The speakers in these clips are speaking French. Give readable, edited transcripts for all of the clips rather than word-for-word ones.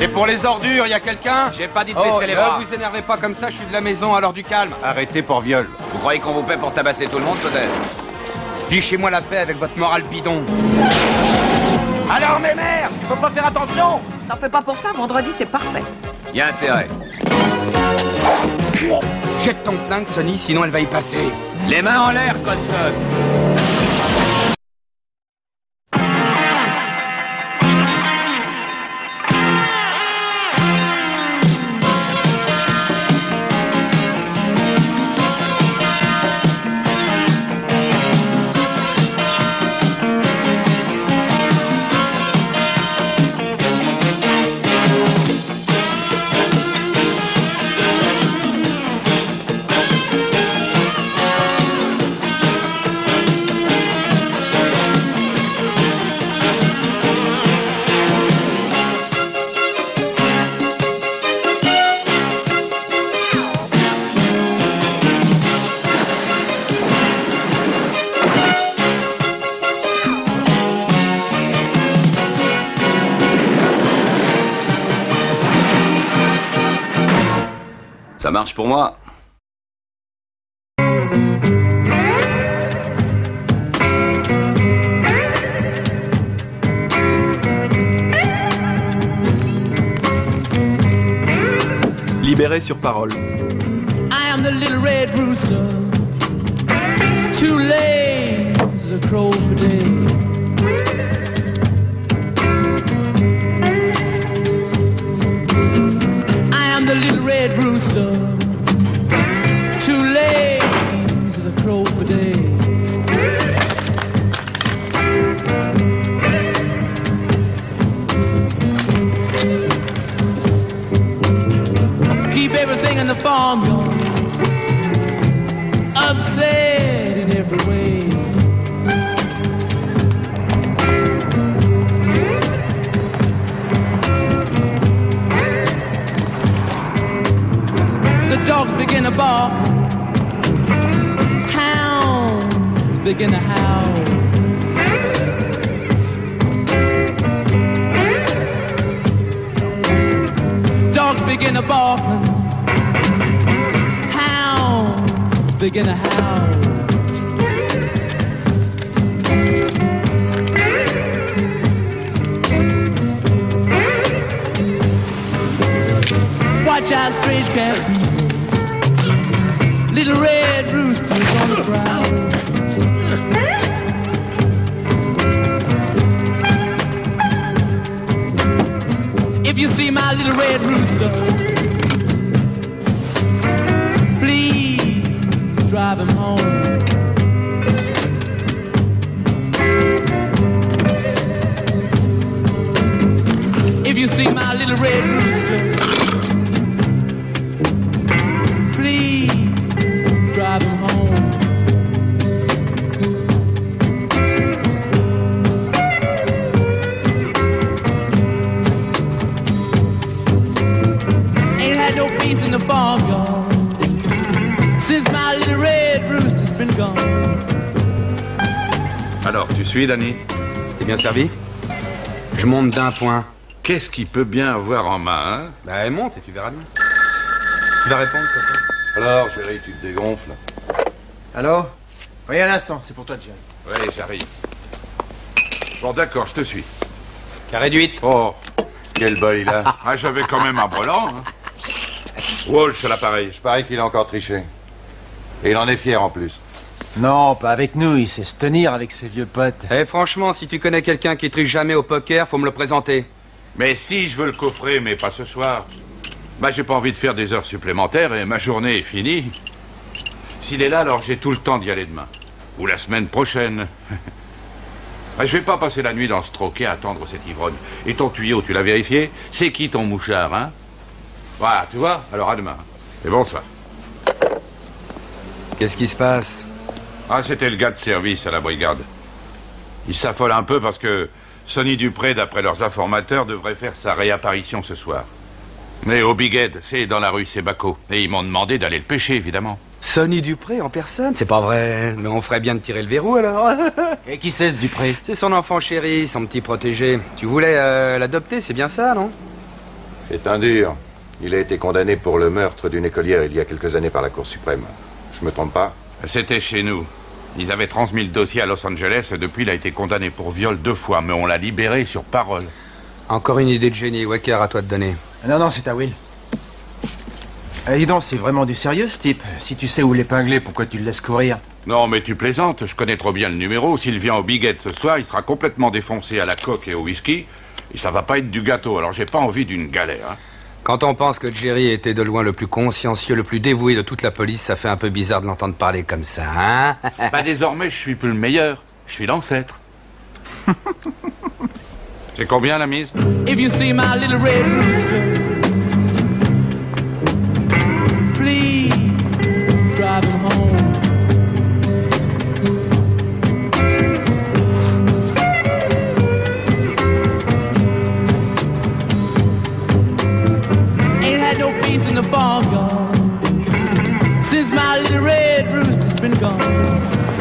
Et pour les ordures, y a quelqu'un? J'ai pas dit de baisser les bras. Ne vous énervez pas comme ça, je suis de la maison, alors du calme. Arrêtez pour viol. Vous croyez qu'on vous paie pour tabasser tout le monde, peut-être? Fichez-moi la paix avec votre morale bidon. Alors, mes mères, il faut pas faire attention. T'en fais pas pour ça, vendredi c'est parfait. Y a intérêt. Jette ton flingue, Sonny, sinon elle va y passer. Les mains en l'air, Colson. Ça marche pour moi. Libéré sur parole. I am the little red rooster, too lazy to crow for day. I am the little red rooster, too lazy to crow for day. Keep everything in the farm going, upset in every way. The dogs begin to bark, hounds begin to howl. Dogs begin to bark, hounds begin to howl. Watch out, strange cat people, little red roosters on the prowl. If you see my little red rooster, please drive him home. If you see my little red rooster, please drive him home. Ain't had no peace in the farmyard since my little red rooster's been gone. Alors, tu suis, Danny? T'es bien servi? Je monte d'un point. Qu'est-ce qu'il peut bien avoir en main, hein? Bah, monte et tu verras bien. Tu vas répondre, toi. Alors, chérie, tu te dégonfles? Allô? Oui, un instant, c'est pour toi, John. Oui, j'arrive. Bon, d'accord, je te suis. Carré d'huître. Oh, quel bol il a. Ah, j'avais quand même un brelan, hein. Walsh à l'appareil. Je parie qu'il a encore triché. Et il en est fier en plus. Non, pas avec nous, il sait se tenir avec ses vieux potes. Eh, franchement, si tu connais quelqu'un qui triche jamais au poker, faut me le présenter. Mais si, je veux le coffrer, mais pas ce soir. Bah, j'ai pas envie de faire des heures supplémentaires et ma journée est finie. S'il est là, alors j'ai tout le temps d'y aller demain. Ou la semaine prochaine. Bah, je vais pas passer la nuit dans ce troquet à attendre cet ivrogne. Et ton tuyau, tu l'as vérifié? C'est qui ton mouchard, hein? Voilà, tu vois? Alors à demain. Et bonsoir. Qu'est-ce qui se passe? Ah, c'était le gars de service à la brigade. Il s'affole un peu parce que Sonny Dupré, d'après leurs informateurs, devrait faire sa réapparition ce soir. Mais au Big Head, c'est dans la rue Sébaco. Et ils m'ont demandé d'aller le pêcher, évidemment. Sonny Dupré en personne? C'est pas vrai. Mais on ferait bien de tirer le verrou, alors. Et qui c'est ce Dupré? C'est son enfant chéri, son petit protégé. Tu voulais l'adopter, c'est bien ça, non? C'est un dur. Il a été condamné pour le meurtre d'une écolière il y a quelques années par la Cour suprême. Je me trompe pas? C'était chez nous. Ils avaient transmis le dossier à Los Angeles et depuis il a été condamné pour viol 2 fois, mais on l'a libéré sur parole. Encore une idée de génie, Wacker, à toi de donner. Non, c'est à Will. Dis donc, c'est vraiment du sérieux, ce type. Si tu sais où l'épingler, pourquoi tu le laisses courir? Non, mais tu plaisantes, je connais trop bien le numéro. S'il vient au Biguette ce soir, il sera complètement défoncé à la coque et au whisky. Et ça va pas être du gâteau, alors j'ai pas envie d'une galère. Hein. Quand on pense que Jerry était de loin le plus consciencieux, le plus dévoué de toute la police, ça fait un peu bizarre de l'entendre parler comme ça, hein? Bah désormais, je suis plus le meilleur. Je suis l'ancêtre. C'est combien la mise? If you see my little red rooster, please drive him home. Ain't had no peace in the farm yard since my little red rooster's been gone.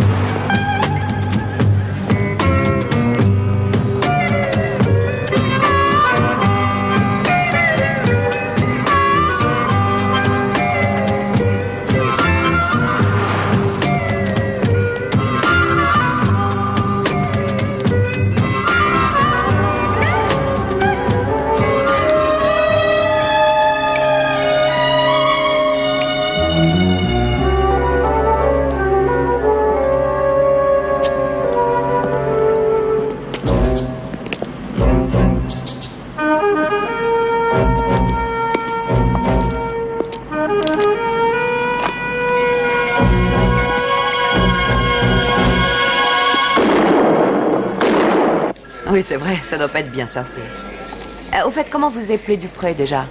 Oui, c'est vrai, ça doit pas être bien, ça, c'est... au fait, comment vous appelez Dupré, déjà?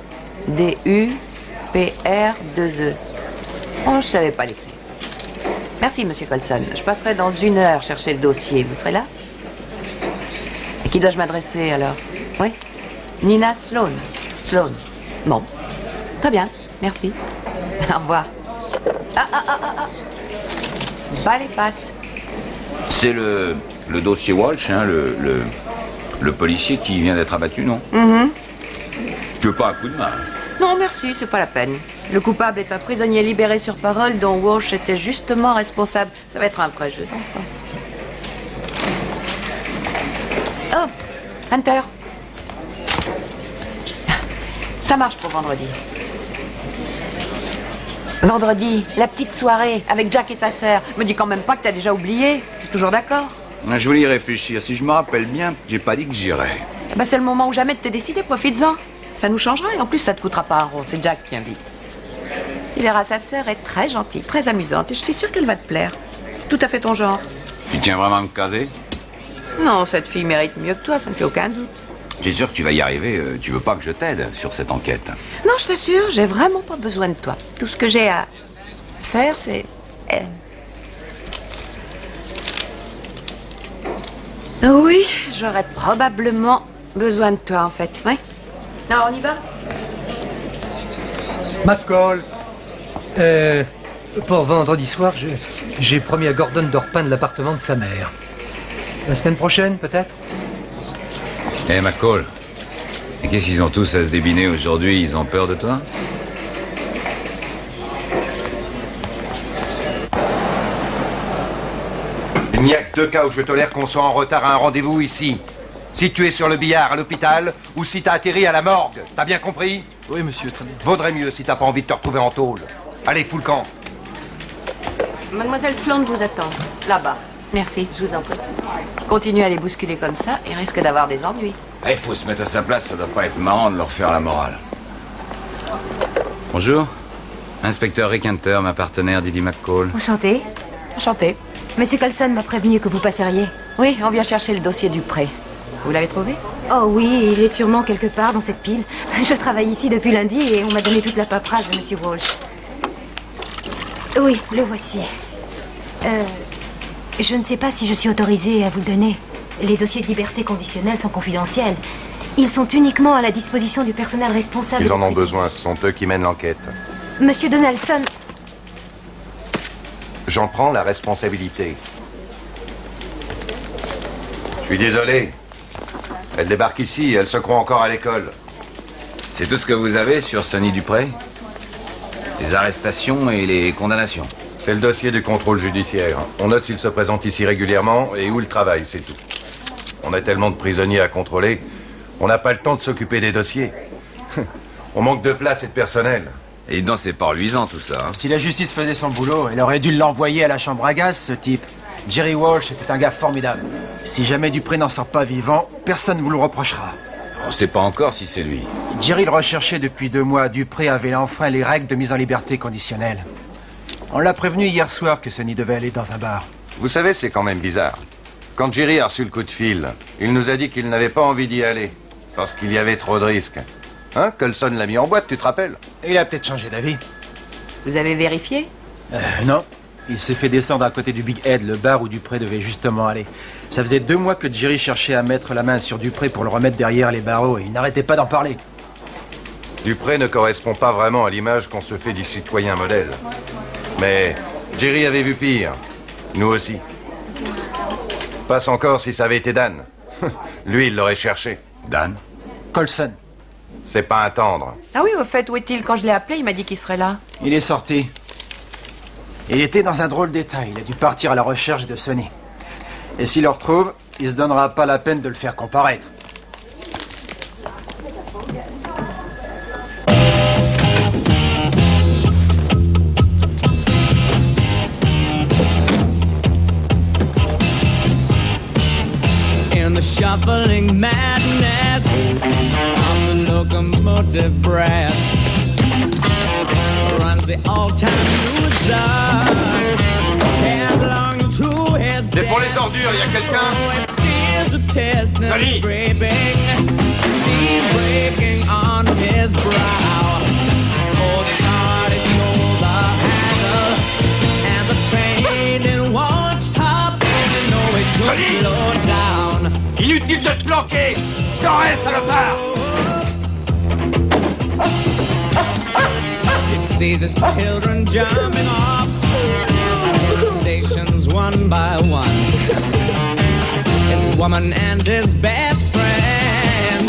D-U-P-R-2-E. Oh, je savais pas l'écrire. Merci, monsieur Colson. Je passerai dans 1 heure chercher le dossier. Vous serez là? À qui dois-je m'adresser, alors? Oui? Nina Sloan. Sloan. Bon. Très bien, merci. Au revoir. Bas les pattes. C'est le dossier Walsh, hein, le policier qui vient d'être abattu, non? Tu veux pas un coup de main? Non, merci, c'est pas la peine. Le coupable est un prisonnier libéré sur parole dont Walsh était justement responsable. Ça va être un vrai jeu d'enfant. Oh, Hunter. Ça marche pour vendredi. Vendredi, la petite soirée avec Jack et sa sœur. Me dis quand même pas que t'as déjà oublié. C'est toujours d'accord? Je voulais y réfléchir. Si je me rappelle bien, j'ai pas dit que j'irais. Bah, c'est le moment ou jamais de te décider, profites-en. Ça nous changera et en plus ça te coûtera pas un rond. C'est Jack qui invite. Tu verras, sa sœur est très gentille, très amusante et je suis sûre qu'elle va te plaire. C'est tout à fait ton genre. Tu tiens vraiment à me caser? Non, cette fille mérite mieux que toi, ça ne fait aucun doute. Tu es sûr que tu vas y arriver? Tu veux pas que je t'aide sur cette enquête? Non, je t'assure, j'ai vraiment pas besoin de toi. Tout ce que j'ai à faire, c'est... Oui, j'aurais probablement besoin de toi, en fait. Oui? Alors, on y va? McCall, pour vendredi soir, j'ai promis à Gordon de repeindre l'appartement de sa mère. La semaine prochaine, peut-être? McCall, et qu'est-ce qu'ils ont tous à se débiner aujourd'hui? Ils ont peur de toi? Il n'y a que 2 cas où je tolère qu'on soit en retard à un rendez-vous ici. Si tu es sur le billard à l'hôpital ou si t'as atterri à la morgue. T'as bien compris? Oui, monsieur, très bien. Vaudrait mieux si t'as pas envie de te retrouver en tôle. Allez, fous le camp. Mademoiselle Sloan vous attend, là-bas. Merci, je vous en prie. Continue à les bousculer comme ça, il risque d'avoir des ennuis. Il faut se mettre à sa place, ça doit pas être marrant de leur faire la morale. Bonjour. Inspecteur Rick Hunter, ma partenaire Didi McCall. Enchantée. Enchantée. Monsieur Colson m'a prévenu que vous passeriez. Oui, on vient chercher le dossier Dupré. Vous l'avez trouvé? Oh oui, il est sûrement quelque part dans cette pile. Je travaille ici depuis lundi et on m'a donné toute la paperasse de monsieur Walsh. Oui, le voici. Je ne sais pas si je suis autorisée à vous le donner. Les dossiers de liberté conditionnelle sont confidentiels. Ils sont uniquement à la disposition du personnel responsable. Ils en ont besoin, ce sont eux qui mènent l'enquête. Monsieur Donaldson... J'en prends la responsabilité. Je suis désolé. Elle débarque ici, elle se croit encore à l'école. C'est tout ce que vous avez sur Sonny Dupré? Les arrestations et les condamnations? C'est le dossier du contrôle judiciaire. On note s'il se présente ici régulièrement et où il travaille, c'est tout. On a tellement de prisonniers à contrôler, on n'a pas le temps de s'occuper des dossiers. On manque de place et de personnel. Et donc c'est pas reluisant tout ça. Si la justice faisait son boulot, elle aurait dû l'envoyer à la chambre à gaz, ce type. Jerry Walsh était un gars formidable. Si jamais Dupré n'en sort pas vivant, personne ne vous le reprochera. On sait pas encore si c'est lui. Jerry le recherchait depuis 2 mois. Dupré avait enfreint les règles de mise en liberté conditionnelle. On l'a prévenu hier soir que Sonny devait aller dans un bar. Vous savez, c'est quand même bizarre. Quand Jerry a reçu le coup de fil, il nous a dit qu'il n'avait pas envie d'y aller, parce qu'il y avait trop de risques. Hein, Colson l'a mis en boîte, tu te rappelles? Il a peut-être changé d'avis. Vous avez vérifié? Non. Il s'est fait descendre à côté du Big Head, le bar où Dupré devait justement aller. Ça faisait 2 mois que Jerry cherchait à mettre la main sur Dupré pour le remettre derrière les barreaux et il n'arrêtait pas d'en parler. Dupré ne correspond pas vraiment à l'image qu'on se fait du citoyen modèle. Mais Jerry avait vu pire. Nous aussi. Passe encore si ça avait été Dan. Lui, il l'aurait cherché. Dan? Colson. C'est pas un tendre. Ah oui, au fait, où est-il? Quand je l'ai appelé, il m'a dit qu'il serait là. Il est sorti. Il était dans un drôle d'état. Il a dû partir à la recherche de Sonny. Et s'il le retrouve, il se donnera pas la peine de le faire comparaître. In the shuffling madness of the locomotive brass runs the all-time loser headlong to his C'est pour les ordures, il y a quelqu'un? Sonny! Steam breaking on his brow. Oh, the card is shoulder handle and the train in one stop. You know it could slow down. Inutile de te planquer! T'en restes, salopard! He sees his children jumping off stations one by one. His woman and his best friend.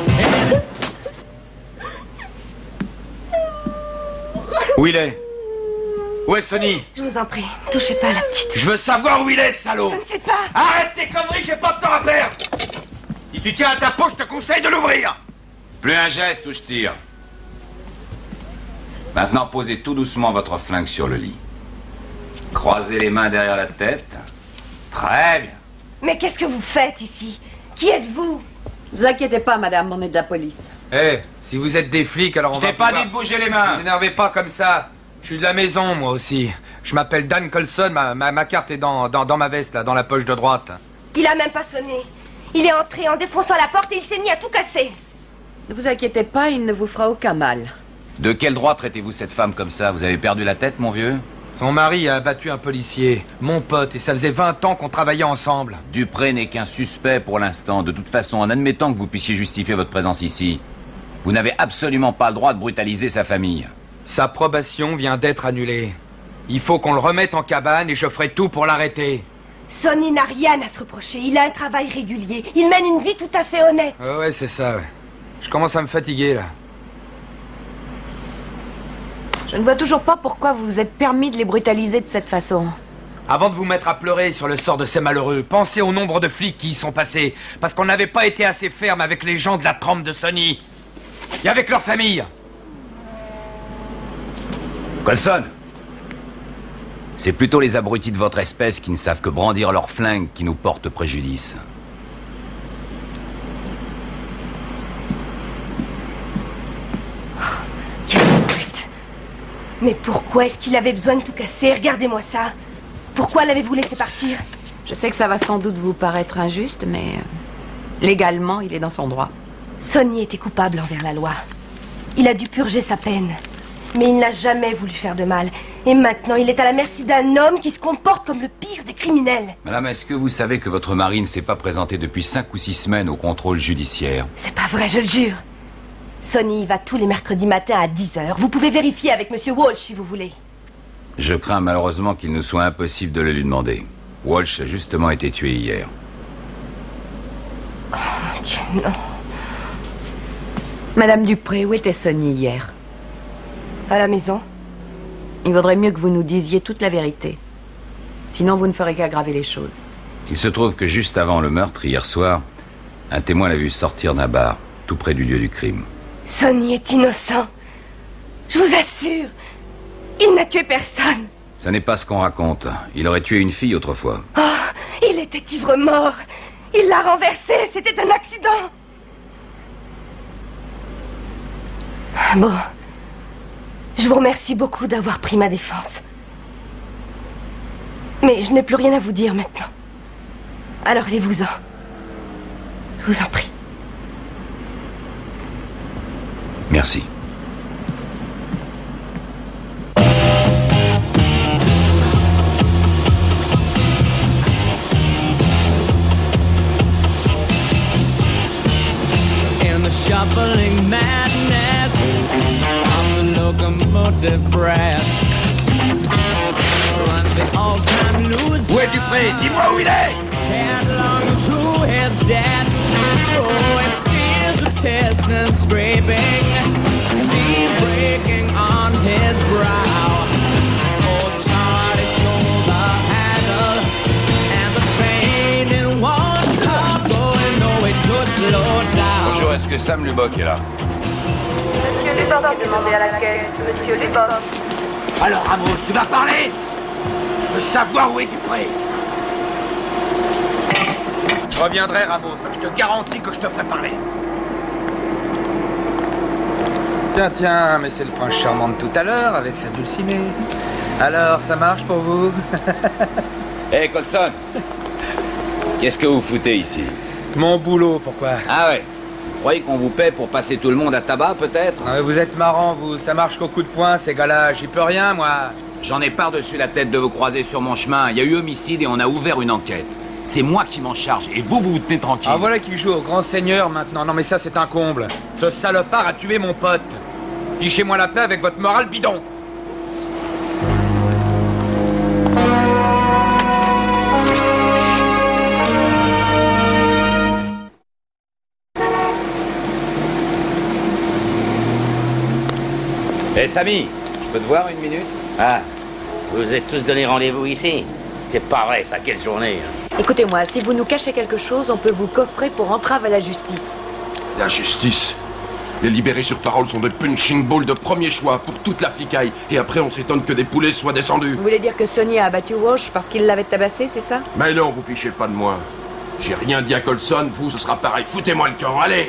Où il est? Où est Sonny? Je vous en prie, touchez pas à la petite. Je veux savoir où il est, salaud! Je ne sais pas. Arrête tes conneries, j'ai pas de temps à perdre! Si tu tiens à ta peau, je te conseille de l'ouvrir! Plus un geste ou je tire. Maintenant, posez tout doucement votre flingue sur le lit. Croisez les mains derrière la tête. Très bien. Mais qu'est-ce que vous faites ici? Qui êtes-vous? Ne vous inquiétez pas, madame, on est de la police. Eh, si vous êtes des flics, alors on Je va t'ai pas pouvoir- dit de bouger les Ne mains. vous énervez pas comme ça. Je suis de la maison, moi aussi. Je m'appelle Dan Colson, ma carte est dans ma veste, là, dans la poche de droite. Il a même pas sonné. Il est entré en défonçant la porte et il s'est mis à tout casser. Ne vous inquiétez pas, il ne vous fera aucun mal. De quel droit traitez-vous cette femme comme ça? Vous avez perdu la tête, mon vieux? Son mari a abattu un policier, mon pote, et ça faisait 20 ans qu'on travaillait ensemble. Dupré n'est qu'un suspect pour l'instant. De toute façon, en admettant que vous puissiez justifier votre présence ici, vous n'avez absolument pas le droit de brutaliser sa famille. Sa probation vient d'être annulée. Il faut qu'on le remette en cabane et je ferai tout pour l'arrêter. Sonny n'a rien à se reprocher. Il a un travail régulier. Il mène une vie tout à fait honnête. Ouais, c'est ça, ouais. Je commence à me fatiguer, là. Je ne vois toujours pas pourquoi vous vous êtes permis de les brutaliser de cette façon. Avant de vous mettre à pleurer sur le sort de ces malheureux, pensez au nombre de flics qui y sont passés, parce qu'on n'avait pas été assez ferme avec les gens de la trempe de Sonny. Et avec leur famille. Colson! C'est plutôt les abrutis de votre espèce qui ne savent que brandir leurs flingues qui nous portent préjudice. Quelle brute. Mais pourquoi est-ce qu'il avait besoin de tout casser? Regardez-moi ça. Pourquoi l'avez-vous laissé partir? Je sais que ça va sans doute vous paraître injuste, mais légalement, il est dans son droit. Sonny était coupable envers la loi. Il a dû purger sa peine. Mais il n'a jamais voulu faire de mal. Et maintenant, il est à la merci d'un homme qui se comporte comme le pire des criminels. Madame, est-ce que vous savez que votre mari ne s'est pas présenté depuis 5 ou 6 semaines au contrôle judiciaire? C'est pas vrai, je le jure. Sonny y va tous les mercredis matins à 10h. Vous pouvez vérifier avec Monsieur Walsh si vous voulez. Je crains malheureusement qu'il nous soit impossible de le lui demander. Walsh a justement été tué hier. Oh mon Dieu, non. Madame Dupré, où était Sonny hier? À la maison. Il vaudrait mieux que vous nous disiez toute la vérité. Sinon, vous ne ferez qu'aggraver les choses. Il se trouve que juste avant le meurtre, hier soir, un témoin l'a vu sortir d'un bar, tout près du lieu du crime. Sonny est innocent. Je vous assure. Il n'a tué personne. Ça n'est pas ce qu'on raconte. Il aurait tué une fille autrefois. Oh, il était ivre-mort. Il l'a renversé. C'était un accident. Bon. Je vous remercie beaucoup d'avoir pris ma défense. Mais je n'ai plus rien à vous dire maintenant. Alors allez-vous-en. Je vous en prie. Merci. In the shuffling madness of the locomotive breath runs the all-time loser. Où est Dupré? Dis-moi où il est! Headlong to his death. Oh, it feels the piston scraping, steam breaking on his brow. Oh, Charlie shoulder handle, and the train in one stop going nowhere to slow down. Bonjour, est-ce que Sam Lubbock est là? Monsieur Lubbock est demandé à l'accueil. Monsieur Lubbock. Alors, Ramos, tu vas parler? Je veux savoir où est Dupré. Je reviendrai, Ramos. Je te garantis que je te ferai parler. Tiens, mais c'est le prince charmant de tout à l'heure, avec sa dulcinée. Alors, ça marche pour vous? Hé, Colson. Qu'est-ce que vous foutez ici? Mon boulot, pourquoi? Ah ouais. Vous croyez qu'on vous paie pour passer tout le monde à tabac, peut-être? Vous êtes marrant, vous. Ça marche qu'au coup de poing, ces gars-là. J'y peux rien, moi. J'en ai par-dessus la tête de vous croiser sur mon chemin. Il y a eu homicide et on a ouvert une enquête. C'est moi qui m'en charge et vous vous tenez tranquille. Ah, voilà qui joue au grand seigneur maintenant. Non, mais ça, c'est un comble. Ce salopard a tué mon pote. Fichez-moi la paix avec votre morale bidon. Hé, Samy, je peux te voir une minute? Ah, vous êtes tous donné rendez-vous ici? C'est pas vrai, ça, quelle journée. Écoutez-moi, si vous nous cachez quelque chose, on peut vous coffrer pour entrave à la justice. La justice? Les libérés sur parole sont des punching balls de premier choix pour toute la flicaille. Et après, on s'étonne que des poulets soient descendus. Vous voulez dire que Sonny a abattu Walsh parce qu'il l'avait tabassé, c'est ça? Mais non, vous fichez pas de moi. J'ai rien dit à Colson, vous, ce sera pareil. Foutez-moi le camp, allez!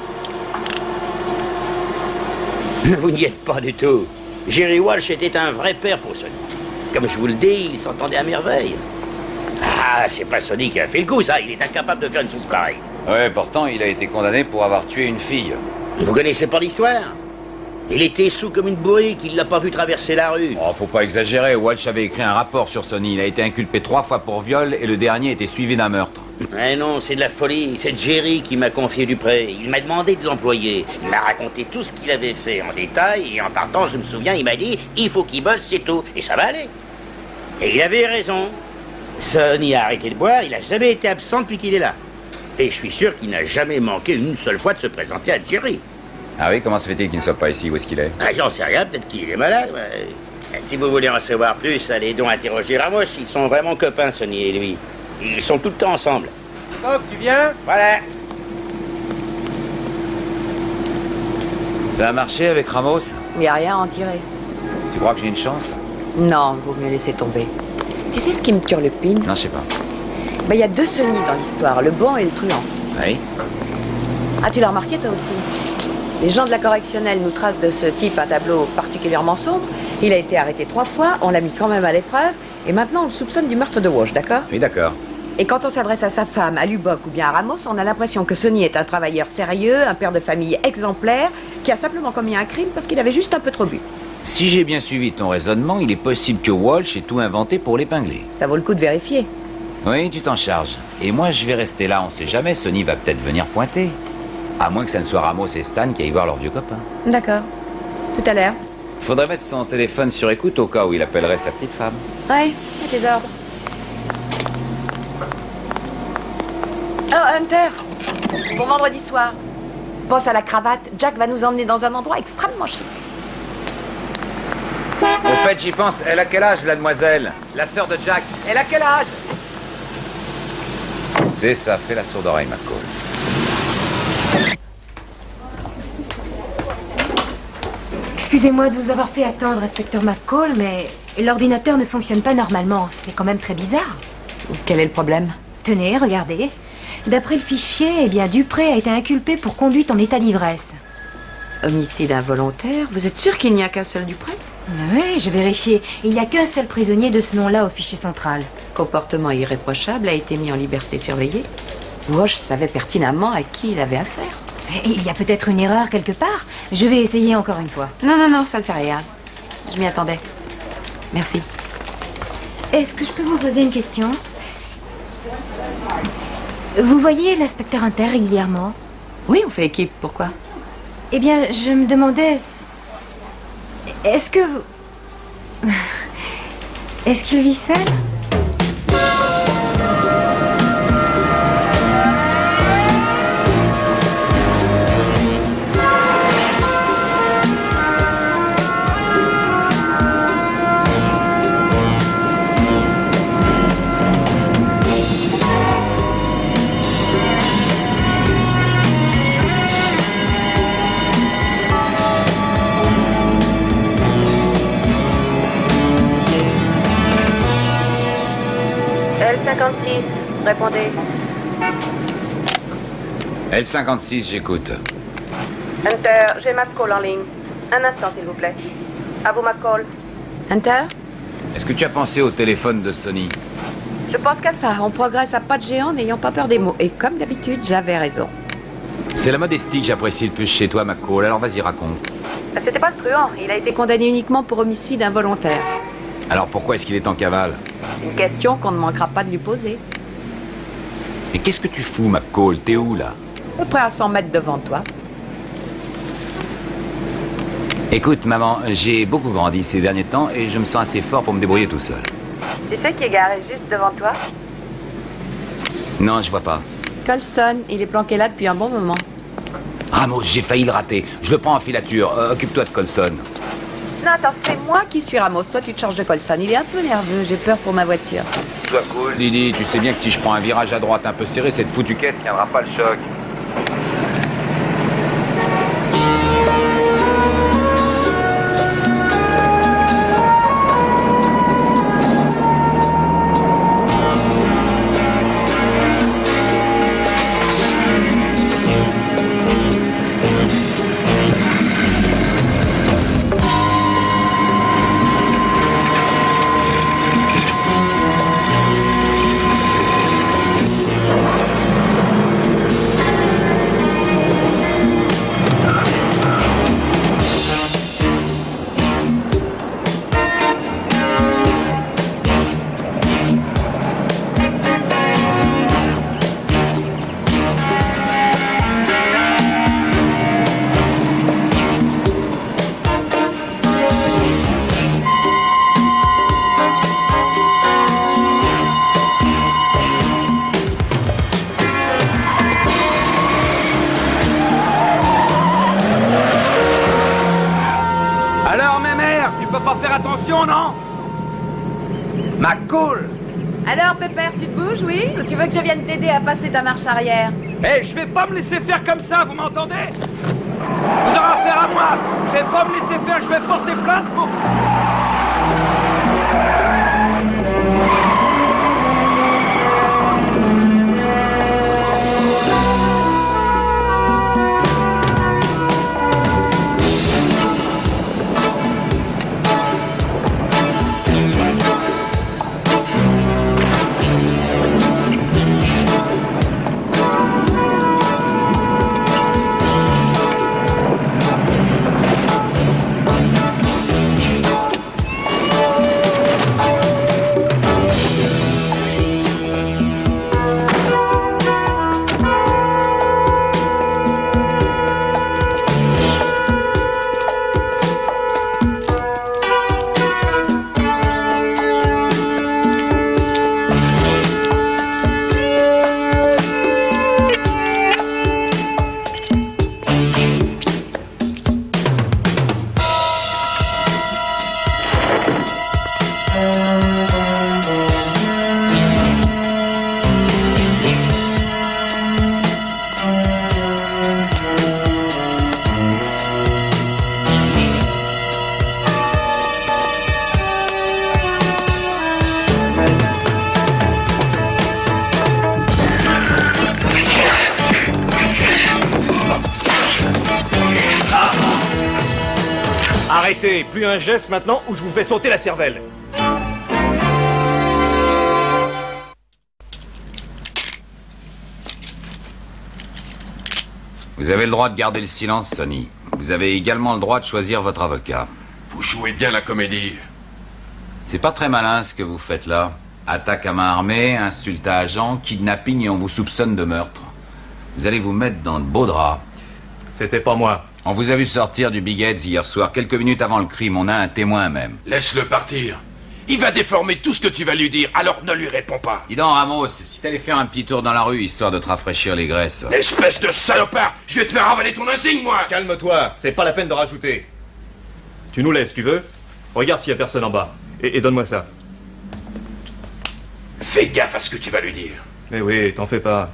Vous n'y êtes pas du tout. Jerry Walsh était un vrai père pour Sonny. Comme je vous le dis, il s'entendait à merveille. Ah, c'est pas Sonny qui a fait le coup, ça. Il est incapable de faire une chose pareille. Ouais, pourtant, il a été condamné pour avoir tué une fille. Vous connaissez pas l'histoire? Il était sous comme une bourrique, il l'a pas vu traverser la rue. Oh, faut pas exagérer. Walsh avait écrit un rapport sur Sonny. Il a été inculpé 3 fois pour viol et le dernier était suivi d'un meurtre. Eh non, c'est de la folie. C'est Jerry qui m'a confié Dupré. Il m'a demandé de l'employer. Il m'a raconté tout ce qu'il avait fait en détail et en partant, je me souviens, il m'a dit « Il faut qu'il bosse, c'est tout. » Et ça va aller. Et il avait raison. Sonny a arrêté de boire, il a jamais été absent depuis qu'il est là. Et je suis sûr qu'il n'a jamais manqué une seule fois de se présenter à Jerry. Ah oui, comment se fait-il qu'il ne soit pas ici? Où est-ce qu'il est? Ah, j'en sais rien, peut-être qu'il est malade. Ouais. Si vous voulez en savoir plus, allez donc interroger Ramos. Ils sont vraiment copains, Sonny et lui. Ils sont tout le temps ensemble. Bob, tu viens? Voilà. Ça a marché avec Ramos? Il n'y a rien à en tirer. Tu crois que j'ai une chance? Non, vaut mieux laisser tomber. Tu sais ce qui me turlupine? Non, je sais pas. Il y a 2 Sonny dans l'histoire, le bon et le truand. Oui? Ah, tu l'as remarqué toi aussi? Les gens de la correctionnelle nous tracent de ce type un tableau particulièrement sombre. Il a été arrêté 3 fois, on l'a mis quand même à l'épreuve, et maintenant on le soupçonne du meurtre de Walsh, d'accord? Oui, d'accord. Et quand on s'adresse à sa femme, à Lubbock ou bien à Ramos, on a l'impression que Sonny est un travailleur sérieux, un père de famille exemplaire, qui a simplement commis un crime parce qu'il avait juste un peu trop bu. Si j'ai bien suivi ton raisonnement, il est possible que Walsh ait tout inventé pour l'épingler. Ça vaut le coup de vérifier. Oui, tu t'en charges. Et moi, je vais rester là, on sait jamais, Sonny va peut-être venir pointer. À moins que ça ne soit Ramos et Stan qui aillent voir leur vieux copain. D'accord. Tout à l'heure. Faudrait mettre son téléphone sur écoute au cas où il appellerait sa petite femme. Ouais, à tes ordres. Oh, Hunter, pour vendredi soir. Pense à la cravate. Jack va nous emmener dans un endroit extrêmement chic. Au fait, j'y pense. Elle a quel âge, la demoiselle? La sœur de Jack. Elle a quel âge? C'est ça, fais la sourde oreille, McCall. Excusez-moi de vous avoir fait attendre, inspecteur McCall, mais l'ordinateur ne fonctionne pas normalement. C'est quand même très bizarre. Quel est le problème? Tenez, regardez. D'après le fichier, eh bien, Dupré a été inculpé pour conduite en état d'ivresse. Homicide involontaire? Vous êtes sûr qu'il n'y a qu'un seul Dupré? Oui, j'ai vérifié. Il n'y a qu'un seul prisonnier de ce nom-là au fichier central. Comportement irréprochable, a été mis en liberté surveillée. Walsh savait pertinemment à qui il avait affaire. Il y a peut-être une erreur quelque part. Je vais essayer encore une fois. Non, ça ne fait rien. Je m'y attendais. Merci. Est-ce que je peux vous poser une question? Vous voyez l'inspecteur Hunter régulièrement? Oui, on fait équipe. Pourquoi? Eh bien, je me demandais... Est-ce que vous... Est-ce qu'il vit seul? L56, répondez. L56, j'écoute. Hunter, j'ai McCall en ligne. Un instant, s'il vous plaît. À vous, McCall. Hunter? Est-ce que tu as pensé au téléphone de Sonny? Je pense qu'à ça. On progresse à pas de géant, n'ayant pas peur des mots. Et comme d'habitude, j'avais raison. C'est la modestie que j'apprécie le plus chez toi, McCall. Alors vas-y, raconte. C'était pas truand. Il a été Condamné uniquement pour homicide involontaire. Alors pourquoi est-ce qu'il est en cavale? Une question qu'on ne manquera pas de lui poser. Mais qu'est-ce que tu fous, McCall? T'es où, là? À peu près à 100 mètres devant toi. Écoute, maman, j'ai beaucoup grandi ces derniers temps et je me sens assez fort pour me débrouiller tout seul. Tu sais qui est garé juste devant toi? Non, je vois pas. Colson, il est planqué là depuis un bon moment. Ramos, j'ai failli le rater. Je le prends en filature. Occupe-toi de Colson. Non, attends, c'est moi qui suis Ramos. Toi, tu te charges de Colson. Il est un peu nerveux. J'ai peur pour ma voiture. Toi, cool. Didi, tu sais bien que si je prends un virage à droite un peu serré, cette foutue caisse tiendra pas le choc. Non. McCall. Alors, Pépère, tu te bouges, oui? Ou tu veux que je vienne t'aider à passer ta marche arrière? Eh, je vais pas me laisser faire comme ça, vous m'entendez? Vous aurez affaire à moi. Je vais pas me laisser faire, je vais porter plainte pour... arrêtez. Plus un geste maintenant ou je vous fais sauter la cervelle. Vous avez le droit de garder le silence, Sonny. Vous avez également le droit de choisir votre avocat. Vous jouez bien la comédie. C'est pas très malin ce que vous faites là. Attaque à main armée, insulte à agent, kidnapping et on vous soupçonne de meurtre. Vous allez vous mettre dans de beaux draps. C'était pas moi. On vous a vu sortir du Big Heads hier soir, quelques minutes avant le crime. On a un témoin même. Laisse-le partir. Il va déformer tout ce que tu vas lui dire, alors ne lui réponds pas. Dis donc, Ramos, si t'allais faire un petit tour dans la rue, histoire de te rafraîchir les graisses. Espèce de salopard, je vais te faire avaler ton insigne, moi. Calme-toi, c'est pas la peine de rajouter. Tu nous laisses, tu veux? Regarde s'il y a personne en bas. Et donne-moi ça. Fais gaffe à ce que tu vas lui dire. Mais oui, t'en fais pas.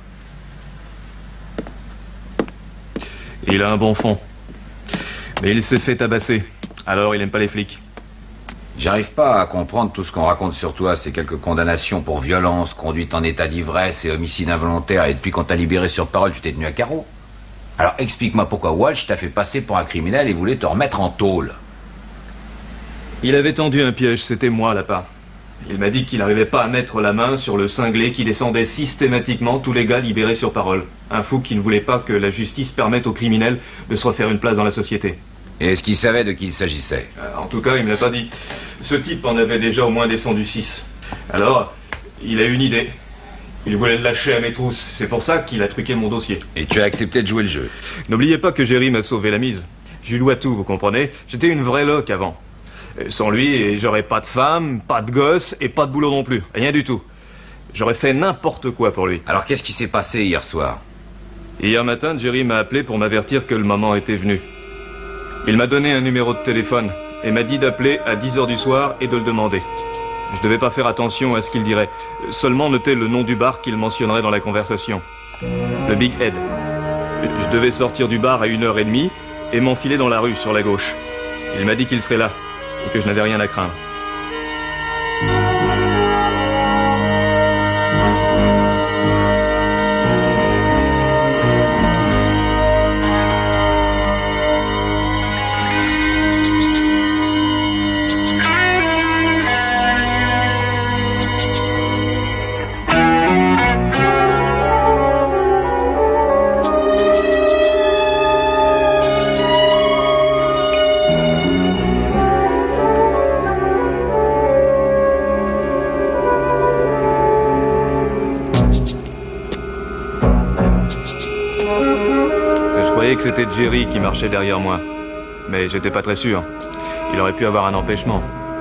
Il a un bon fond. Mais il s'est fait tabasser. Alors il aime pas les flics. J'arrive pas à comprendre tout ce qu'on raconte sur toi. C'est quelques condamnations pour violence, conduite en état d'ivresse et homicide involontaire. Et depuis qu'on t'a libéré sur parole, tu t'es tenu à carreau. Alors explique-moi pourquoi Walsh t'a fait passer pour un criminel et voulait te remettre en tôle. Il avait tendu un piège, c'était moi, là-bas. Il m'a dit qu'il n'arrivait pas à mettre la main sur le cinglé qui descendait systématiquement tous les gars libérés sur parole. Un fou qui ne voulait pas que la justice permette aux criminels de se refaire une place dans la société. Et est-ce qu'il savait de qui il s'agissait? En tout cas, il me l'a pas dit. Ce type en avait déjà au moins descendu 6. Alors, il a eu une idée. Il voulait le lâcher à mes trousses. C'est pour ça qu'il a truqué mon dossier. Et tu as accepté de jouer le jeu? N'oubliez pas que Jerry m'a sauvé la mise. Je lui dois tout, vous comprenez? J'étais une vraie loque avant. Sans lui, j'aurais pas de femme, pas de gosse et pas de boulot non plus. Rien du tout. J'aurais fait n'importe quoi pour lui. Alors qu'est-ce qui s'est passé hier soir? Hier matin, Jerry m'a appelé pour m'avertir que le moment était venu. Il m'a donné un numéro de téléphone et m'a dit d'appeler à 10h du soir et de le demander. Je devais pas faire attention à ce qu'il dirait, seulement noter le nom du bar qu'il mentionnerait dans la conversation. Le Big Head. Je devais sortir du bar à 1h30 et m'enfiler dans la rue sur la gauche. Il m'a dit qu'il serait là et que je n'avais rien à craindre. Que c'était Jerry qui marchait derrière moi. Mais j'étais pas très sûr. Il aurait pu avoir un empêchement.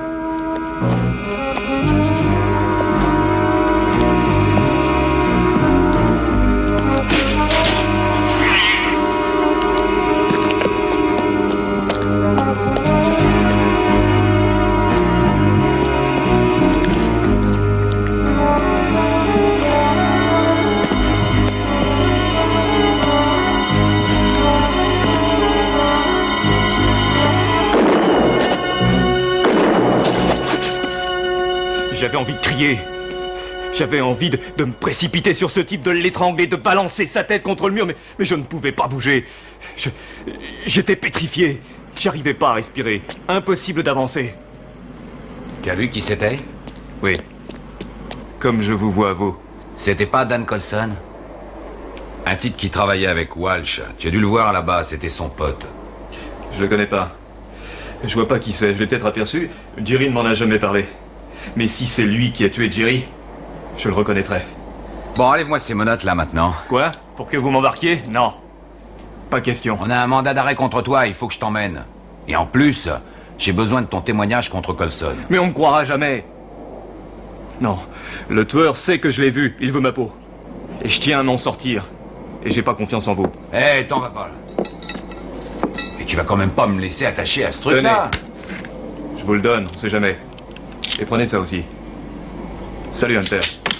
J'avais envie de crier. J'avais envie de me précipiter sur ce type, de l'étrangler, de balancer sa tête contre le mur, mais je ne pouvais pas bouger. J'étais pétrifié. J'arrivais pas à respirer. Impossible d'avancer. Tu as vu qui c'était? Oui. Comme je vous vois, vous. C'était pas Dan Colson? Un type qui travaillait avec Walsh. Tu as dû le voir là-bas, c'était son pote. Je le connais pas. Je vois pas qui c'est, je l'ai peut-être aperçu. Jerry ne m'en a jamais parlé. Mais si c'est lui qui a tué Jerry, je le reconnaîtrai. Bon, enlève-moi ces menottes là maintenant. Quoi? Pour que vous m'embarquiez? Non. Pas question. On a un mandat d'arrêt contre toi, il faut que je t'emmène. Et en plus, j'ai besoin de ton témoignage contre Colson. Mais on me croira jamais. Non, le tueur sait que je l'ai vu, il veut ma peau. Et je tiens à m'en sortir. Et j'ai pas confiance en vous. Eh, t'en vas pas là. Et tu vas quand même pas me laisser attacher à ce truc-là. Je vous le donne, on sait jamais. Et prenez ça aussi. Salut, Hunter.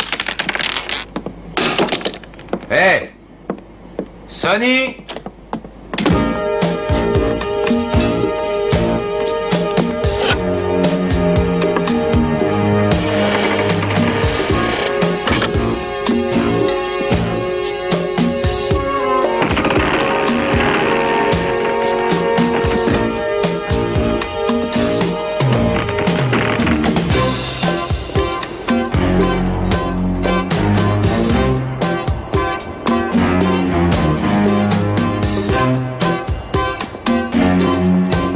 Hé Sonny!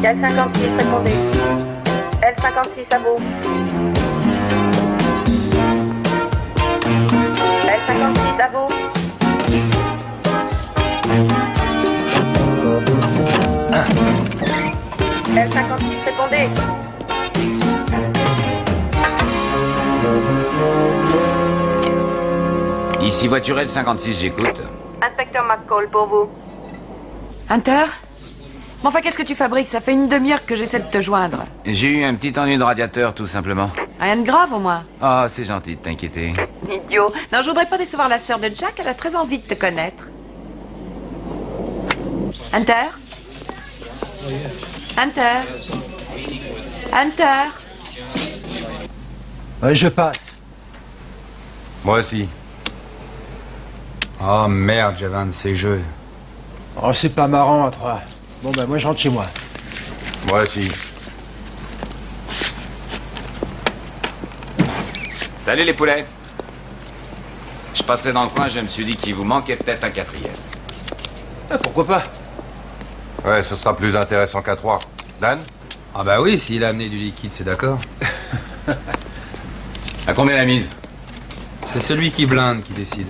L56, répondez. L56 à vous. L56 à vous. L56, répondez. Ici voiturelle 56, j'écoute. Inspecteur McCall, pour vous. Hunter? Mais enfin, qu'est-ce que tu fabriques? Ça fait une demi-heure que j'essaie de te joindre. J'ai eu un petit ennui de radiateur, tout simplement. Rien de grave, au moins. Ah, c'est gentil de t'inquiéter. Idiot. Non, je voudrais pas décevoir la sœur de Jack, elle a très envie de te connaître. Hunter? Hunter? Hunter? Ouais, je passe. Moi aussi. Oh merde, j'avais un de ces jeux. Oh, c'est pas marrant à trois. Bon, ben, moi, je rentre chez moi. Moi aussi. Salut les poulets. Je passais dans le coin, je me suis dit qu'il vous manquait peut-être un quatrième. Ah, pourquoi pas? Ouais, ce sera plus intéressant qu'à 3. Dan? Ah bah oui, s'il a amené du liquide, c'est d'accord. À combien la mise? C'est celui qui blinde qui décide.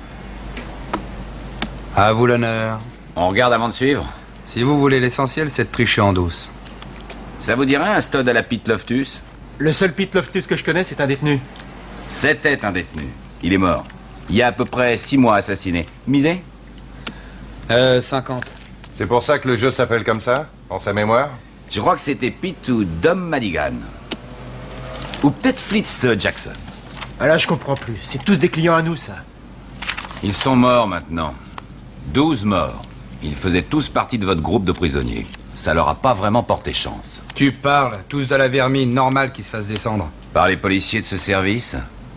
À vous l'honneur. On regarde avant de suivre? Si vous voulez l'essentiel, c'est de tricher en douce. Ça vous dirait un stud à la Pete Loftus? Le seul Pete Loftus que je connais, c'est un détenu. C'était un détenu. Il est mort. Il y a à peu près 6 mois assassiné. Misé? 50. C'est pour ça que le jeu s'appelle comme ça? En sa mémoire? Je crois que c'était Pete ou Dom Madigan. Ou peut-être Flitz Jackson. Ah là, je comprends plus. C'est tous des clients à nous, ça. Ils sont morts maintenant. 12 morts. Ils faisaient tous partie de votre groupe de prisonniers. Ça leur a pas vraiment porté chance. Tu parles, tous de la vermine, normal qu'ils se fassent descendre. Par les policiers de ce service?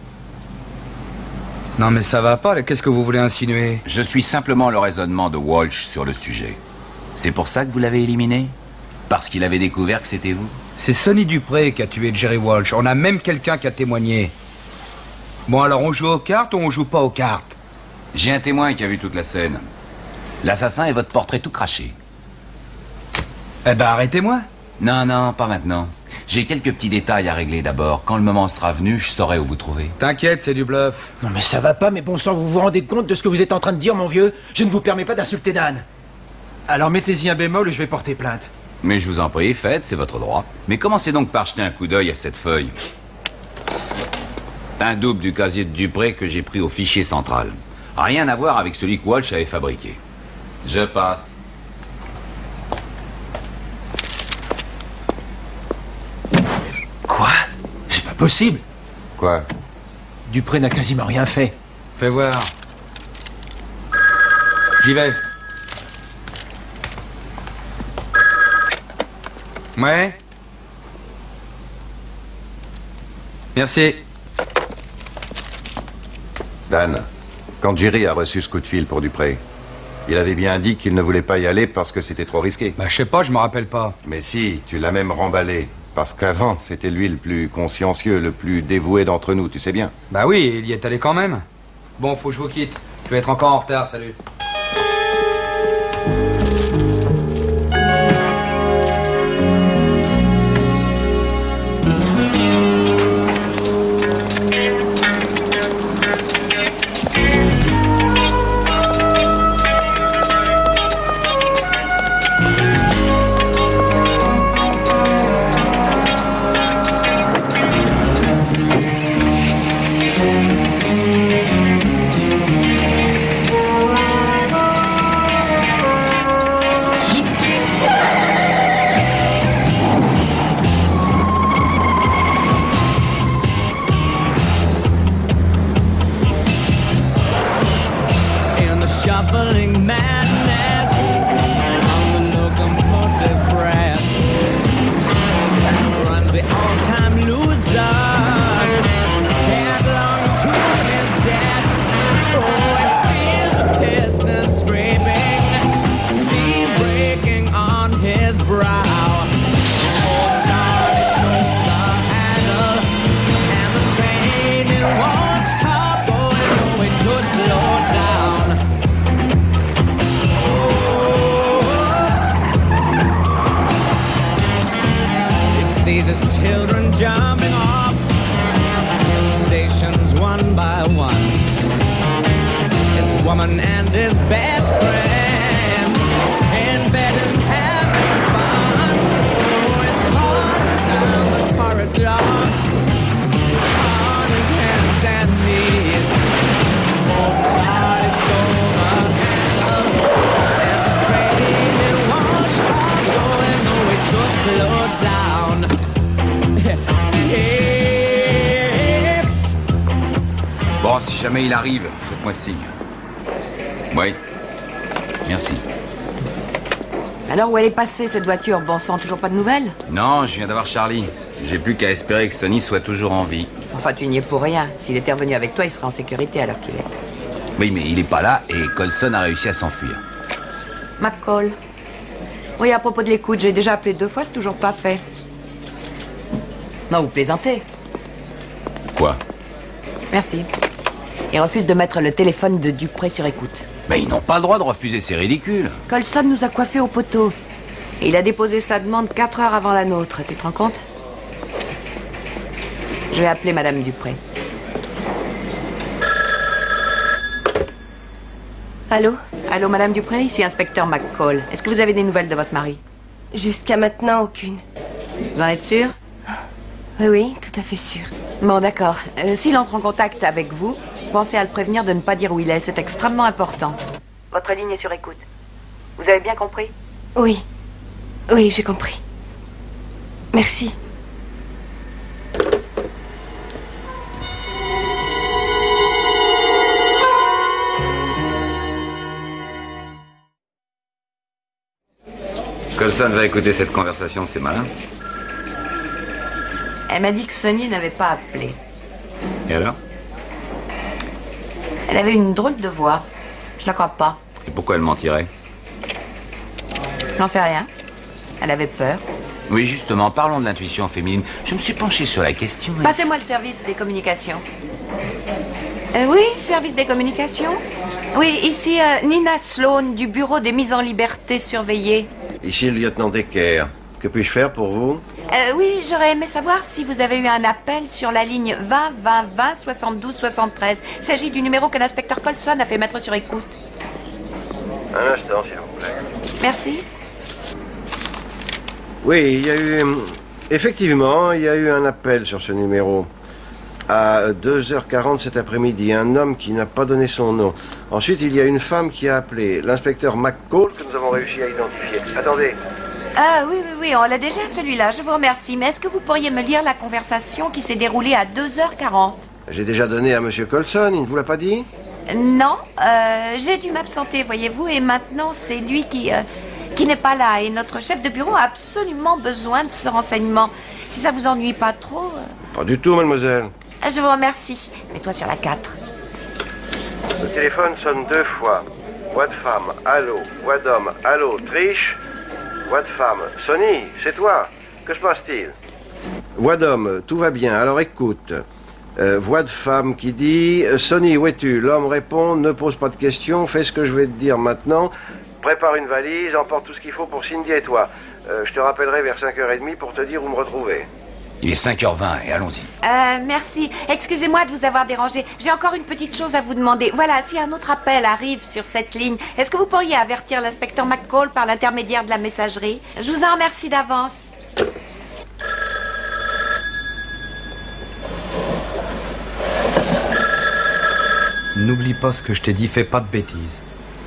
Non mais ça va pas, qu'est-ce que vous voulez insinuer? Je suis simplement le raisonnement de Walsh sur le sujet. C'est pour ça que vous l'avez éliminé? Parce qu'il avait découvert que c'était vous? C'est Sonny Dupré qui a tué Jerry Walsh. On a même quelqu'un qui a témoigné. Bon alors on joue aux cartes ou on joue pas aux cartes? J'ai un témoin qui a vu toute la scène. L'assassin est votre portrait tout craché. Eh ben arrêtez-moi. Non, non, pas maintenant. J'ai quelques petits détails à régler d'abord. Quand le moment sera venu, je saurai où vous trouver. T'inquiète, c'est du bluff. Non mais ça va pas, mais bon sang, vous vous rendez compte de ce que vous êtes en train de dire, mon vieux? Je ne vous permets pas d'insulter Dan. Alors mettez-y un bémol ou je vais porter plainte. Mais je vous en prie, faites, c'est votre droit. Mais commencez donc par jeter un coup d'œil à cette feuille. Un double du casier de Dupré que j'ai pris au fichier central. Rien à voir avec celui que Walsh avait fabriqué. Je passe. Quoi? C'est pas possible. Quoi? Dupré n'a quasiment rien fait. Fais voir. J'y vais. Ouais. Merci. Dan, quand Jerry a reçu ce coup de fil pour Dupré, il avait bien dit qu'il ne voulait pas y aller parce que c'était trop risqué. Bah je sais pas, je me rappelle pas. Mais si, tu l'as même remballé. Parce qu'avant, c'était lui le plus consciencieux, le plus dévoué d'entre nous, tu sais bien. Bah oui, il y est allé quand même. Bon, faut que je vous quitte. Je vais être encore en retard, salut. shuffling madness on the locomotive breath runs the all-time loser headlong to his death. Oh, he feels a piston scraping, steam breaking on his brow. Holds on his shoulder handle, and the train it won't stop going, going to slow down. jamais il arrive, faites-moi signe. Oui. Merci. Alors, où elle est passée, cette voiture? Bon sang, toujours pas de nouvelles? Non, je viens d'avoir Charlie. J'ai plus qu'à espérer que Sonny soit toujours en vie. Enfin, tu n'y es pour rien. S'il était revenu avec toi, il serait en sécurité à l'heure qu'il est. Oui, mais il est pas là et Colson a réussi à s'enfuir. McCall. Oui, à propos de l'écoute, j'ai déjà appelé 2 fois, c'est toujours pas fait. Non, vous plaisantez. Quoi? Merci. Il refuse de mettre le téléphone de Dupré sur écoute. Mais ils n'ont pas le droit de refuser, c'est ridicule. Colson nous a coiffés au poteau. Et il a déposé sa demande 4 heures avant la nôtre, tu te rends compte? Je vais appeler Madame Dupré. Allô? Allô, Madame Dupré, ici Inspecteur McCall. Est-ce que vous avez des nouvelles de votre mari? Jusqu'à maintenant, aucune. Vous en êtes sûr? Oui, oui, tout à fait sûr. Bon, d'accord. S'il entre en contact avec vous, pensez à le prévenir de ne pas dire où il est. C'est extrêmement important. Votre ligne est sur écoute. Vous avez bien compris? Oui. Oui, j'ai compris. Merci. Colson va écouter cette conversation, c'est malin. Elle m'a dit que Sonny n'avait pas appelé. Et alors? Elle avait une drôle de voix. Je la crois pas. Et pourquoi elle mentirait? J'en sais rien. Elle avait peur. Oui, justement, parlons de l'intuition féminine. Je me suis penché sur la question. Et... Passez-moi le service des communications. Oui, service des communications. Oui, ici Nina Sloan du bureau des mises en liberté surveillées. Ici le lieutenant Decker. Que puis-je faire pour vous? Oui, j'aurais aimé savoir si vous avez eu un appel sur la ligne 20 20 20 72 73. Il s'agit du numéro que l'inspecteur Colson a fait mettre sur écoute. Un instant, s'il vous plaît. Merci. Oui, il y a eu... Effectivement, il y a eu un appel sur ce numéro. À 2h40 cet après-midi, un homme qui n'a pas donné son nom. Ensuite, il y a une femme qui a appelé l'inspecteur McCall que nous avons réussi à identifier. Attendez. Ah oui, on l'a déjà celui-là, je vous remercie. Mais est-ce que vous pourriez me lire la conversation qui s'est déroulée à 2h40? J'ai déjà donné à monsieur Colson, il ne vous l'a pas dit? Non, j'ai dû m'absenter, voyez-vous, et maintenant c'est lui qui n'est pas là. Et notre chef de bureau a absolument besoin de ce renseignement. Si ça vous ennuie pas trop... Pas du tout, mademoiselle. Je vous remercie. Mets-toi sur la 4. Le téléphone sonne 2 fois. Voix de femme, allô. Voix d'homme, allô. Triche. Voix de femme, Sonny, c'est toi. Que se passe-t-il? Voix d'homme, tout va bien, alors écoute. Voix de femme qui dit Sonny, où es-tu? L'homme répond ne pose pas de questions, fais ce que je vais te dire maintenant. Prépare une valise, emporte tout ce qu'il faut pour Cindy et toi. Je te rappellerai vers 5h30 pour te dire où me retrouver. Il est 5h20 et allons-y. Merci. Excusez-moi de vous avoir dérangé. J'ai encore une petite chose à vous demander. Voilà, si un autre appel arrive sur cette ligne, est-ce que vous pourriez avertir l'inspecteur McCall par l'intermédiaire de la messagerie? Je vous en remercie d'avance. N'oublie pas ce que je t'ai dit, fais pas de bêtises.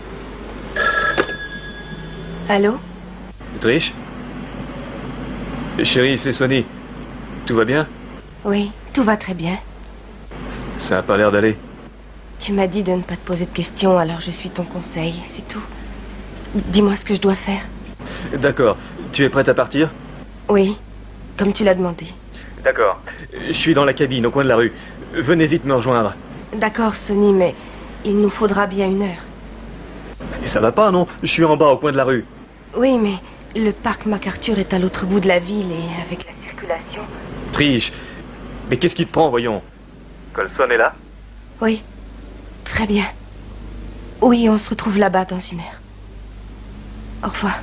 Allô? Triche? Chérie, c'est Sonny. Tout va bien? Oui, tout va très bien. Ça a pas l'air d'aller. Tu m'as dit de ne pas te poser de questions, alors je suis ton conseil, c'est tout. Dis-moi ce que je dois faire. D'accord. Tu es prête à partir? Oui, comme tu l'as demandé. D'accord. Je suis dans la cabine, au coin de la rue. Venez vite me rejoindre. D'accord, Sonny, mais il nous faudra bien 1 heure. Et ça va pas, non? Je suis en bas, au coin de la rue. Oui, mais le parc MacArthur est à l'autre bout de la ville et avec la circulation... Triche. Mais qu'est-ce qui te prend, voyons? Colson est là? Oui, très bien. Oui, on se retrouve là-bas dans 1 heure. Au revoir.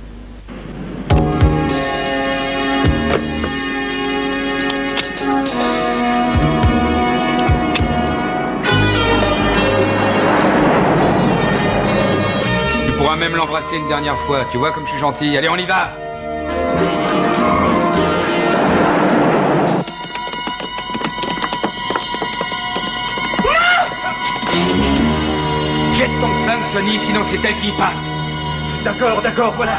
Tu pourras même l'embrasser une dernière fois. Tu vois comme je suis gentil. Allez, on y va. Jette ton flingue, Sonny, sinon c'est elle qui passe. D'accord, voilà.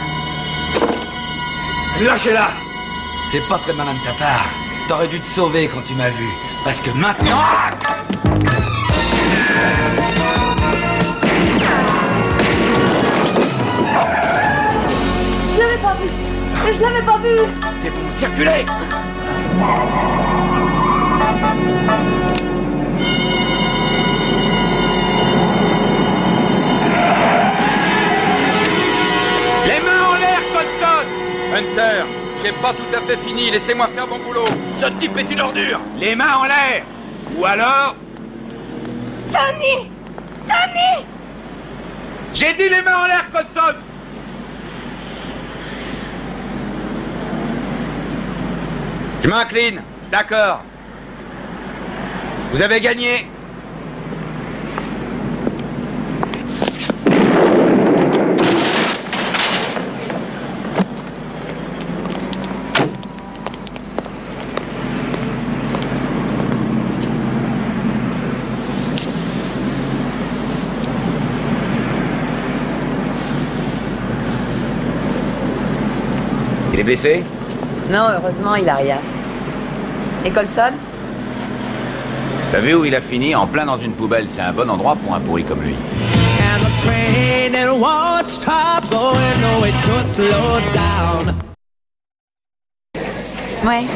Lâchez-la. C'est pas très malin de ta part. T'aurais dû te sauver quand tu m'as vu. Parce que maintenant... Mais je l'avais pas vu. C'est bon, circulez. Les mains en l'air, Codson. Hunter, j'ai pas tout à fait fini, laissez-moi faire mon boulot. Ce type est une ordure. Les mains en l'air. Ou alors... Sonny! Sonny! J'ai dit les mains en l'air, Codson. Je m'incline. D'accord. Vous avez gagné. Il est blessé? Non, heureusement, il a rien. Et Colson? T'as vu où il a fini? En plein dans une poubelle. C'est un bon endroit pour un pourri comme lui. And the train it won't stop going, no, it should slow down. Ouais.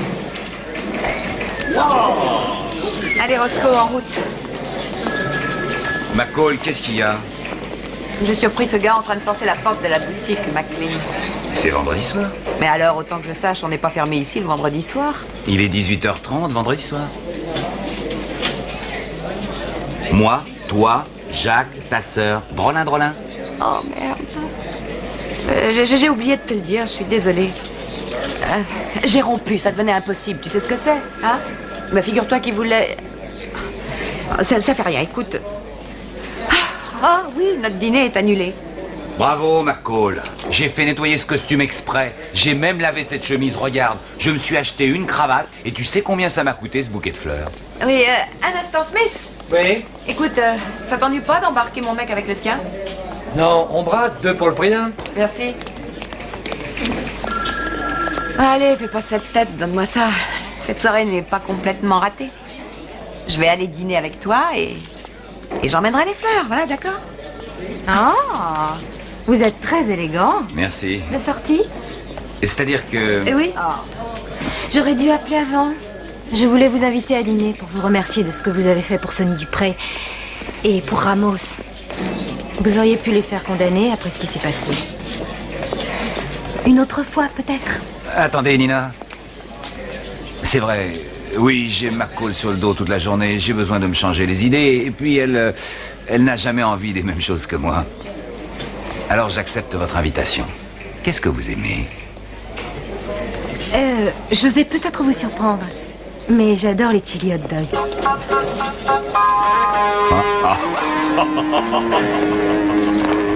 Allez, Roscoe, en route. McCall, qu'est-ce qu'il y a? J'ai surpris ce gars en train de forcer la porte de la boutique, McLean. C'est vendredi soir. Mais alors, autant que je sache, on n'est pas fermé ici le vendredi soir. Il est 18h30 vendredi soir. Moi, toi, Jacques, sa sœur, Drolin. Oh, merde. J'ai oublié de te le dire, je suis désolée. J'ai rompu, ça devenait impossible. Tu sais ce que c'est, hein? Mais figure-toi qu'il voulait... Ça fait rien, écoute. Ah oui, notre dîner est annulé. Bravo, McCall. J'ai fait nettoyer ce costume exprès. J'ai même lavé cette chemise, regarde. Je me suis acheté une cravate et tu sais combien ça m'a coûté ce bouquet de fleurs? Oui, un instant, Smith. Oui? Écoute, ça t'ennuie pas d'embarquer mon mec avec le tien? Non, on brade, 2 pour le prix d'un. Merci. Allez, fais pas cette tête, donne-moi ça. Cette soirée n'est pas complètement ratée. Je vais aller dîner avec toi et j'emmènerai les fleurs, voilà, d'accord? Ah, vous êtes très élégant. Merci. La sortie? C'est-à-dire que... Eh oui. J'aurais dû appeler avant. Je voulais vous inviter à dîner pour vous remercier de ce que vous avez fait pour Sonny Dupré et pour Ramos. Vous auriez pu les faire condamner après ce qui s'est passé. Une autre fois, peut-être. Attendez, Nina. C'est vrai. Oui, j'ai McCall sur le dos toute la journée. J'ai besoin de me changer les idées. Et puis, elle n'a jamais envie des mêmes choses que moi. Alors, j'accepte votre invitation. Qu'est-ce que vous aimez? Je vais peut-être vous surprendre, mais j'adore les chili hot dogs.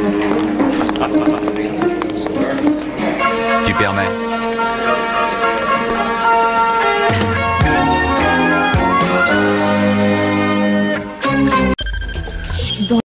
Tu permets?